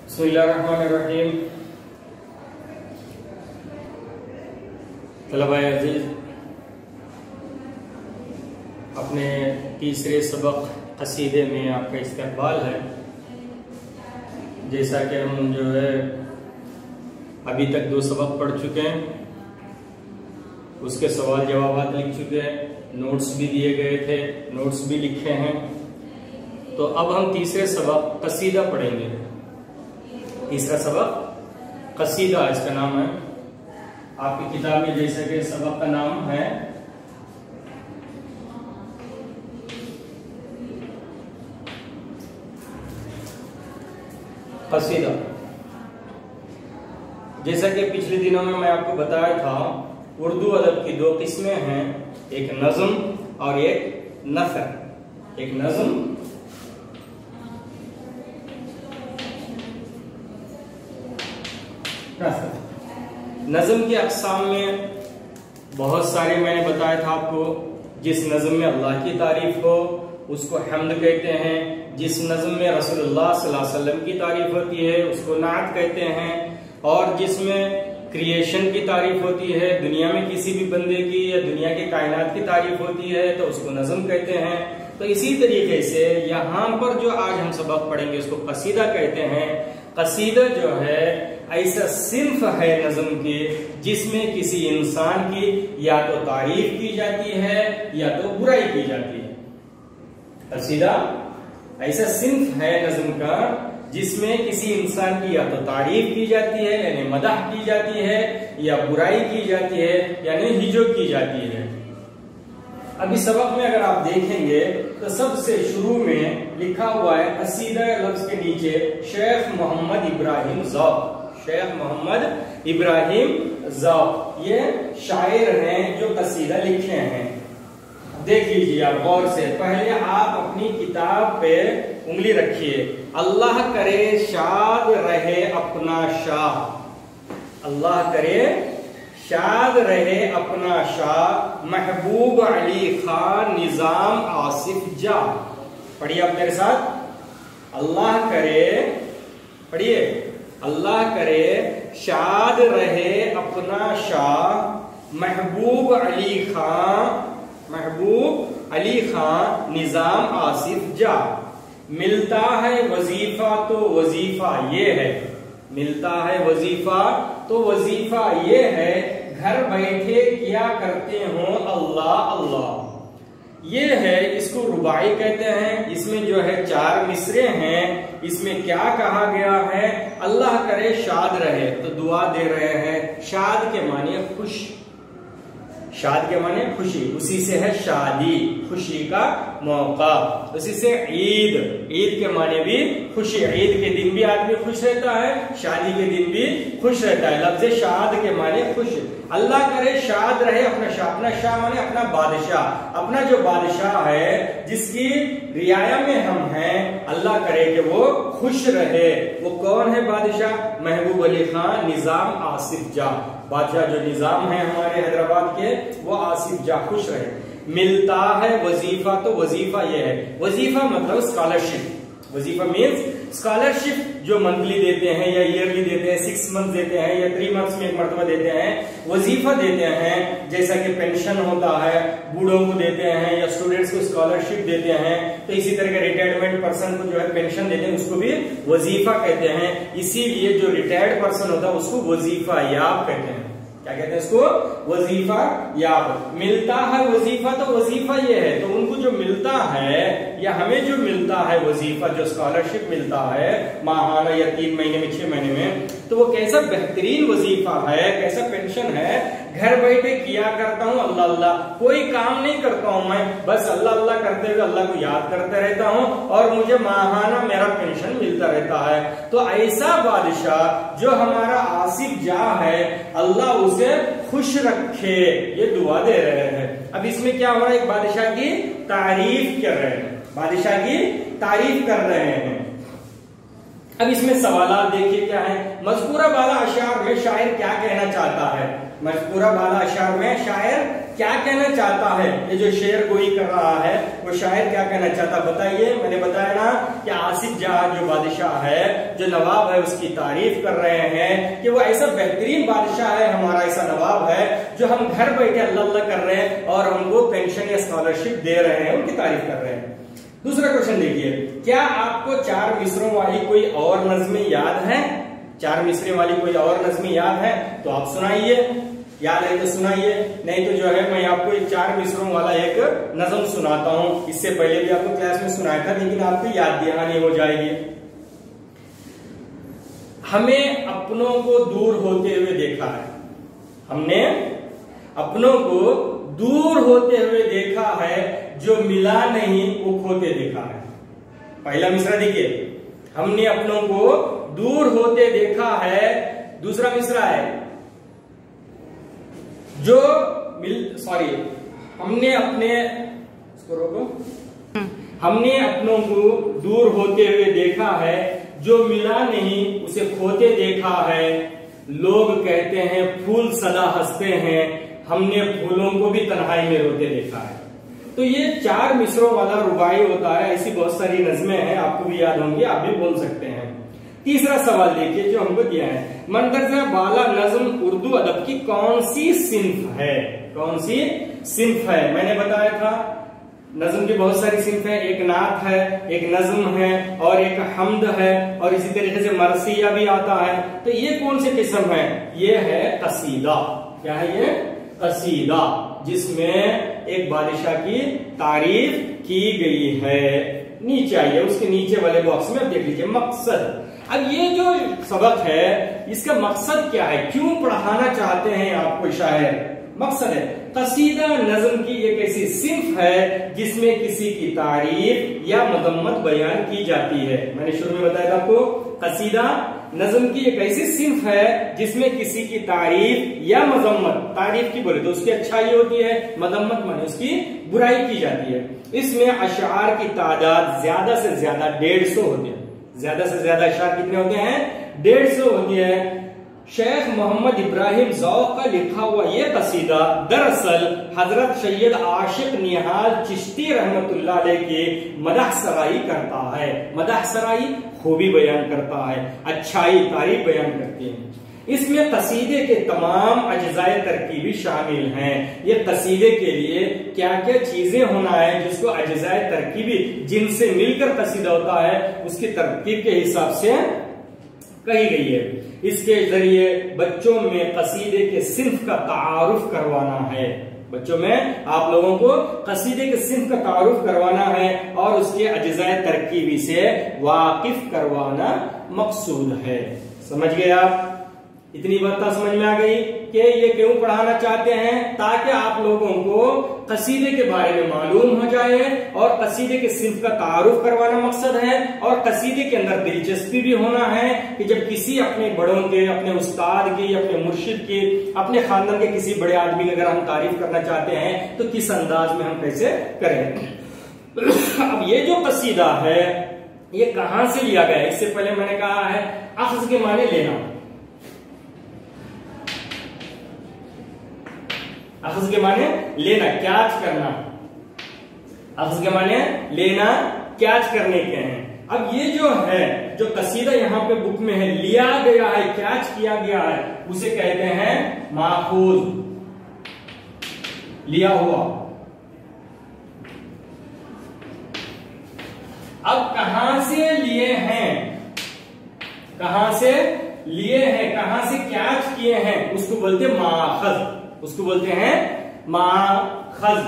बिस्मिल्लाहिर्रहमानिर्रहीम। तलबा अज़ीज़, अपने तीसरे सबक कसीदे में आपका इस्तकबाल है। जैसा कि हम जो है अभी तक 2 सबक पढ़ चुके हैं, उसके सवाल जवाब लिख चुके हैं, नोट्स भी दिए गए थे, नोट्स भी लिखे हैं। तो अब हम तीसरे सबक कसीदा पढ़ेंगे। तीसरा सबक कसीदा इसका नाम है। आपकी किताब में जैसे कि सबक का नाम है कसीदा। जैसा कि पिछले दिनों में मैं आपको बताया था, उर्दू अदब की 2 किस्में हैं, एक नज़्म और एक नसर। एक नज़्म नज़्म की अक़साम में बहुत सारे मैंने बताया था आपको। जिस नज़्म में अल्लाह की तारीफ हो उसको हम्द कहते हैं। जिस नज़्म में रसूलुल्लाह सल्लल्लाहु अलैहि वसल्लम की तारीफ होती है उसको नात कहते हैं। और जिसमें क्रिएशन की तारीफ होती है, दुनिया में किसी भी बंदे की या दुनिया के कायनात की तारीफ होती है, तो उसको नज़्म कहते हैं। तो इसी तरीके से यहाँ पर जो आज हम सबक पढ़ेंगे उसको कसीदा कहते हैं। कसीदा जो है ऐसा सिर्फ है नज़्म की जिसमें किसी इंसान की या तो तारीफ की जाती है या तो बुराई की जाती है। कसीदा ऐसा सिर्फ है नज़्म का जिसमें किसी इंसान की या तो तारीफ की जाती है यानी मदह की जाती है, या बुराई की जाती है यानी हिजो की जाती है। अभी सबक में अगर आप देखेंगे तो सबसे शुरू में लिखा हुआ है कसीदा लफ्ज के नीचे शेख मोहम्मद इब्राहिम ज़ौक़। शेख मोहम्मद इब्राहिम ज़ौक़ ये शायर हैं जो कसीदा लिखे हैं। देख लीजिए आप गौर से। पहले आप अपनी किताब पे उंगली रखिए। अल्लाह करे शाद रहे अपना शाह। अल्लाह करे शाद रहे अपना शाह, महबूब अली खान निजाम आसिफ जा। पढ़िए आप मेरे साथ। अल्लाह करे, पढ़िए, अल्लाह करे शाद रहे अपना शाह, महबूब अली खान निजाम आसिफ जा। मिलता है वजीफा तो वजीफा ये है। मिलता है वजीफा तो वजीफा ये है, घर बैठे क्या करते हो अल्लाह अल्लाह। ये है, इसको रुबाई कहते हैं। इसमें जो है 4 मिसरे हैं। इसमें क्या कहा गया है? अल्लाह करे शाद रहे, तो दुआ दे रहे हैं। शाद के माने खुश, शाद के माने खुशी, उसी से है शादी, खुशी का मौका। उसी से ईद, ईद के माने भी खुशी। ईद के दिन भी आदमी खुश रहता है, शादी के दिन भी खुश रहता है। लफ्ज़ शाद के माने खुश। अल्लाह करे शाद रहे अपना शाह। अपना शाह माने अपना बादशाह, अपना जो बादशाह है जिसकी रियाया में हम हैं, अल्लाह करे कि वो खुश रहे। वो कौन है बादशाह? महबूब अली खान निजाम आसिफ जा। बादशाह जो निजाम है हमारे हैदराबाद के, वो आसिफ जा, खुश रहे। मिलता है वजीफा तो वजीफा ये है। वजीफा मतलब स्कॉलरशिप। वजीफा मीन्स स्कॉलरशिप जो मंथली देते हैं या ईयरली देते हैं, 6 मंथ देते हैं या 3 मंथ्स में एक मरतबा देते हैं, वजीफा देते हैं। जैसा कि पेंशन होता है, बूढ़ों को देते हैं या स्टूडेंट्स को स्कॉलरशिप देते हैं, तो इसी तरह के रिटायरमेंट पर्सन को जो है पेंशन देते हैं, उसको भी वजीफा कहते हैं। इसीलिए जो रिटायर्ड पर्सन होता है उसको वजीफा याब कहते हैं। क्या कहते हैं इसको? वजीफा याब। मिलता है वजीफा तो वजीफा ये है। तो उनको जो मिलता है या हमें जो मिलता है वजीफा, जो स्कॉलरशिप मिलता है माहाना या 3 महीने में, 6 महीने में, तो वो कैसा बेहतरीन वजीफा है, कैसा पेंशन है। घर बैठे किया करता हूँ अल्लाह अल्लाह, कोई काम नहीं करता हूँ मैं, बस अल्लाह अल्लाह करते हुए अल्लाह को याद करते रहता हूँ और मुझे माहाना मेरा पेंशन मिलता रहता है। तो ऐसा बादशाह जो हमारा आसिफ जा है, अल्लाह उसे खुश रखे, ये दुआ दे रहे हैं। अब इसमें क्या हो रहा है? एक बादशाह की तारीफ कर रहे हैं, बादशाह की तारीफ कर रहे हैं। अब इसमें सवालात देखिए क्या है। मज़कूरा बाला अशार में शायर क्या कहना चाहता है? मज़कूरा बाला अशार में शायर क्या कहना चाहता है, ये जो शेर गोई कर रहा है वो शायर क्या कहना चाहता बताइए। मैंने बताया ना कि आसिफ जहां जो बादशाह है, जो नवाब है, उसकी तारीफ कर रहे हैं कि वो ऐसा बेहतरीन बादशाह है, हमारा ऐसा नवाब है जो हम घर बैठे अल्लाह अल्लाह कर रहे हैं और हमको पेंशन या स्कॉलरशिप दे रहे हैं, उनकी तारीफ कर रहे हैं। दूसरा क्वेश्चन देखिए, क्या आपको 4 मिसरों वाली कोई और नज़्में याद है? 4 मिसरे वाली कोई और नज़्में याद है तो आप सुनाइए, याद है तो सुनाइए, नहीं तो जो है मैं आपको एक 4 मिसरों वाला एक नज़्म सुनाता हूं। इससे पहले भी आपको क्लास में सुनाया था, लेकिन आपकी याद दहानी हो जाएगी। हमें अपनों को दूर होते हुए देखा है, हमने अपनों को दूर होते हुए देखा है, जो मिला नहीं वो खोते देखा है। पहला मिसरा देखिए, हमने अपनों को दूर होते देखा है। दूसरा मिसरा है जो हमने अपने, इसको रोको, हमने अपनों को दूर होते हुए देखा है, जो मिला नहीं उसे खोते देखा है। लोग कहते हैं फूल सदा हंसते हैं, हमने फूलों को भी तन्हाई में रोते देखा है। तो ये 4 मिसरों वाला रुबाई होता है। ऐसी बहुत सारी नज़में हैं, आपको भी याद होंगी, आप भी बोल सकते हैं। तीसरा सवाल देखिए जो हमको दिया है, मंदरजा बाला नज़्म उर्दू अदब की कौन सी सिन्फ है? कौन सी सिन्फ है? मैंने बताया था नज़्म की बहुत सारी सिन्फ है, एक नात है, एक नज़्म है और एक हम्द है, और इसी तरीके से मरसिया भी आता है। तो ये कौन सी किस्म है? ये है कसीदा। क्या है ये? कसीदा, जिसमें एक बादशाह की तारीफ की गई है। नीचे आइए, उसके नीचे वाले बॉक्स में अब देख लीजिए मकसद। अब ये जो सबक है इसका मकसद क्या है, क्यों पढ़ाना चाहते हैं आपको शायर? मकसद है कसीदा नज़्म की एक ऐसी सिन्फ है जिसमें किसी की तारीफ या मजम्मत बयान की जाती है। मैंने शुरू में बताया था आपको, कसीदा नज़्म की एक ऐसी सिन्फ है जिसमें किसी की तारीफ या मजम्मत, तारीफ की बोले तो उसकी अच्छाई होती है, मजम्मत माने उसकी बुराई की जाती है। इसमें अशआर की तादाद ज्यादा से ज्यादा 150 होती है। ज्यादा से ज्यादा अशआर कितने होते हैं? 150 होती है। शेख मोहम्मद इब्राहिम ज़ौक़ का लिखा हुआ ये कसीदा दरअसल हजरत सैयद आशिक निहाल चिश्ती रहमतुल्लाह अलैह की मदह सराई करता है। मदह सराई खूबी बयान करता है, अच्छाई, तारीफ बयान करती है। इसमें कसीदे के तमाम अज्जाए तरकीबी शामिल हैं। ये कसीदे के लिए क्या क्या चीजें होना है जिसको अज्जाए तरकीबी, जिनसे मिलकर कसीदा होता है, उसकी तरकीब के हिसाब से कही गई है। इसके जरिए बच्चों में कसीदे के सिन्फ का तारुफ करवाना है। बच्चों में आप लोगों को कसीदे के सिन्फ का तारुफ करवाना है और उसके अज्जाए तरकीबी से वाकिफ करवाना मकसूद है। समझ गए आप? इतनी बात समझ में आ गई कि ये क्यों पढ़ाना चाहते हैं, ताकि आप लोगों को कसीदे के बारे में मालूम हो जाए और कसीदे के सिन्फ का तारुफ करवाना मकसद है। और कसीदे के अंदर दिलचस्पी भी होना है कि जब किसी अपने बड़ों के, अपने उस्ताद की, अपने मुर्शिद की, अपने खानदान के किसी बड़े आदमी की अगर हम तारीफ करना चाहते हैं तो किस अंदाज में हम कैसे करें। अब ये जो कसीदा है ये कहां से लिया गया है? इससे पहले मैंने कहा है अख्ज़ के माने लेना, अख्ज़ के माने लेना, कैच करना। अख्ज़ के माने लेना, कैच करने के हैं। अब ये जो है, जो कसीदा यहाँ पे बुक में है, लिया गया है, कैच किया गया है, उसे कहते हैं माखूज, लिया हुआ। अब कहां से लिए हैं, कहां से लिए हैं, कहां से कैच किए हैं, उसको बोलते हैं माखज़, उसको बोलते हैं माखज़।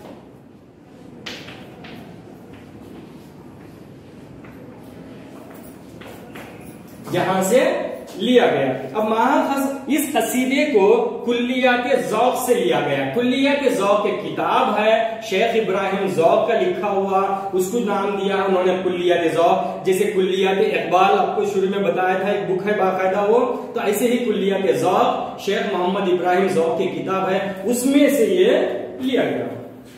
जहां से लिया गया। अब माखज़ इस कसीदे को कुल्लियात ज़ौक़ से लिया गया। कुल्लियात ज़ौक़ एक किताब है, शेख इब्राहिम ज़ौक़ का लिखा हुआ, उसको नाम दिया उन्होंने कुल्लियात ज़ौक़। जैसे कुल्लियात इक़बाल आपको शुरू में बताया था, एक बुक है बाकायदा वो, तो ऐसे ही कुल्लियात ज़ौक़ शेख मोहम्मद इब्राहिम ज़ौक़ की किताब है, उसमें से ये लिया गया।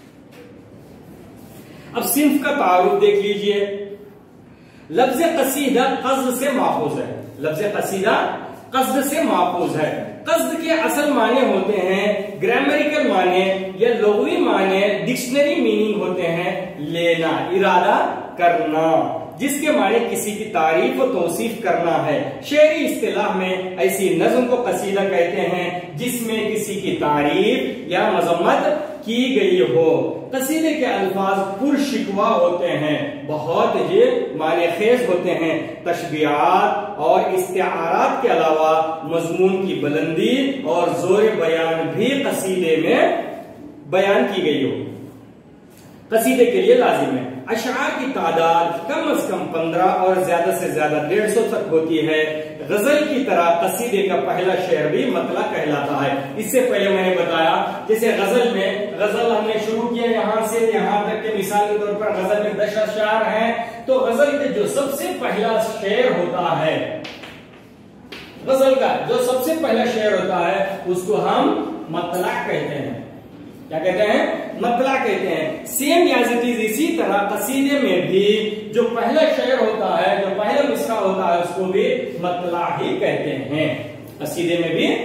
अब सिन्फ का तारुफ देख लीजिए। लफ्ज़ कसीदा क़ज़ से माखूज़ है। लफ्ज़ कसीदा कस्द से मापूज है। कस्द के असल माने होते हैं, ग्रामेरिकल माने या लुग़वी माने, डिक्शनरी मीनिंग होते हैं लेना, इरादा करना, जिसके माने किसी की तारीफ और तौसीफ करना है। शेरी इस्तिलाह में ऐसी नज्म को कसीदा कहते हैं जिसमें किसी की तारीफ या मजम्मत की गई हो। कसीदे के अल्फाज पुरशिकवा होते हैं, बहुत ही माने खेज होते हैं। तशबीहात और इस्तिआरात के अलावा मजमून की बुलंदी और जोर बयान भी कसीदे में बयान की गई हो, कसीदे के लिए लाजिम है। अशआर की तादाद कम से कम 15 और ज्यादा से ज्यादा 150 तक होती है। गजल की तरह कसीदे का पहला शेर भी मतला कहलाता है। इससे पहले मैंने बताया जैसे गजल हमने शुरू किया यहाँ से यहाँ तक के, मिसाल के तौर पर गजल में 10 अशआर हैं, तो गजल के जो सबसे पहला शेर होता है, गजल का जो सबसे पहला शेर होता है उसको हम मतला कहते हैं। क्या कहते हैं? मतला कहते हैं। सेम याज इट इज इसी तरह कसीदे में भी जो पहला शेर होता है, जो पहला मिसरा होता है, उसको भी मतला ही कहते हैं। कसीदे में भी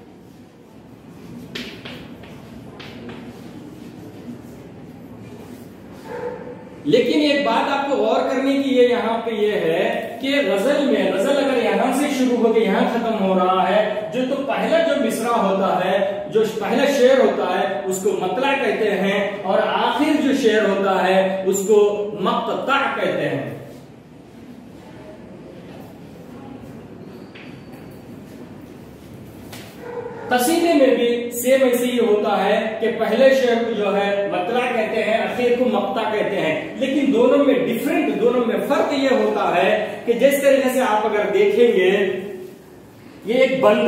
लेकिन एक बात आपको गौर करने की ये यहाँ पे ये है कि गजल अगर यहाँ से शुरू होकर यहाँ खत्म हो रहा है, तो पहला जो मिसरा होता है, जो पहला शेर होता है, उसको मतला कहते हैं, और आखिर जो शेर होता है उसको मक़ता कहते हैं। कसीदे में भी सेम ऐसे ही होता है कि पहले शेर को जो है मतला कहते हैं, आखिर को मक़ता कहते हैं। लेकिन दोनों में फर्क ये होता है कि जिस तरीके से आप अगर देखेंगे, ये एक बंद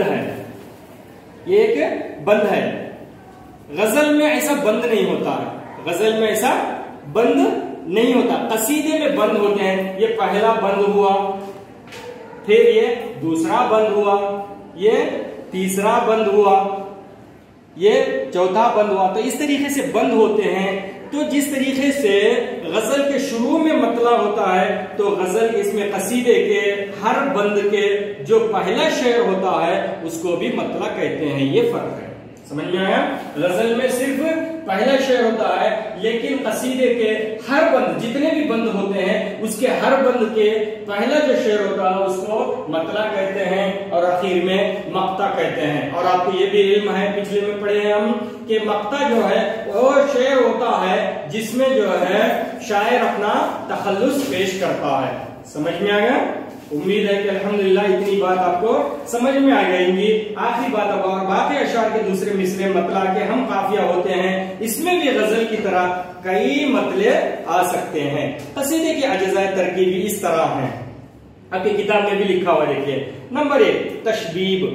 है, गजल में ऐसा बंद नहीं होता है, गजल में ऐसा बंद नहीं होता, कसीदे में बंद होते हैं। ये पहला बंद हुआ, फिर ये दूसरा बंद हुआ, ये तीसरा बंद हुआ, ये चौथा बंद हुआ, तो इस तरीके से बंद होते हैं। तो जिस तरीके से गजल के शुरू में मतला होता है, तो गजल इसमें कसीदे के हर बंद के जो पहला शेर होता है उसको भी मतला कहते हैं। ये फर्क है, समझ में आया? गजल में सिर्फ पहला शेर होता है, लेकिन कसीदे के हर बंद, जितने भी बंद होते हैं, उसके हर बंद के पहला जो शेर होता है उसको मतला कहते हैं और आखिर में मक़ता कहते हैं। और आपको ये भी इल्म है, पिछले में पढ़े हैं हम, कि मक़ता जो है वो शेर होता है जिसमें जो है शायर अपना तखल्लुस पेश करता है। समझ में आ गया? उम्मीद है कि अल्हम्दुलिल्लाह इतनी बात आपको समझ में आ जाएंगी। आखिरी बात अब, और बाकी अशआर के दूसरे मिसरे मतला के हम काफिया होते हैं, इसमें भी गजल की तरह कई मतले आ सकते हैं। कसीदे की अज्जाए तरकीबी इस तरह हैं, आपकी किताब में भी लिखा हुआ, देखिए। नंबर 1 तशबीब,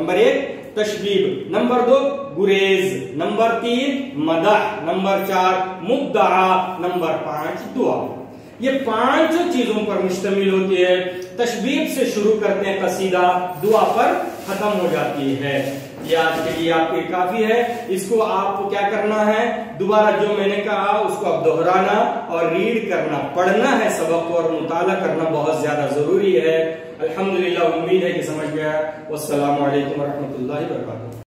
नंबर 2 गुरेज, नंबर 3 मदह, नंबर 4 मुद्दआ, नंबर 5 दुआ। ये 5 चीजों पर मुश्तमिल होती है। तशबीब से शुरू करते हैं कसीदा, दुआ पर खत्म हो जाती है। ये आज के लिए आपके काफी है। इसको आपको क्या करना है, दोबारा जो मैंने कहा उसको आप दोहराना और रीड करना, पढ़ना है सबक को, और मुताला करना बहुत ज्यादा जरूरी है। अल्हम्दुलिल्लाह, उम्मीद है कि समझ गया। वस्सलामु अलैकुम वरहमतुल्लाहि वबरकातुहू।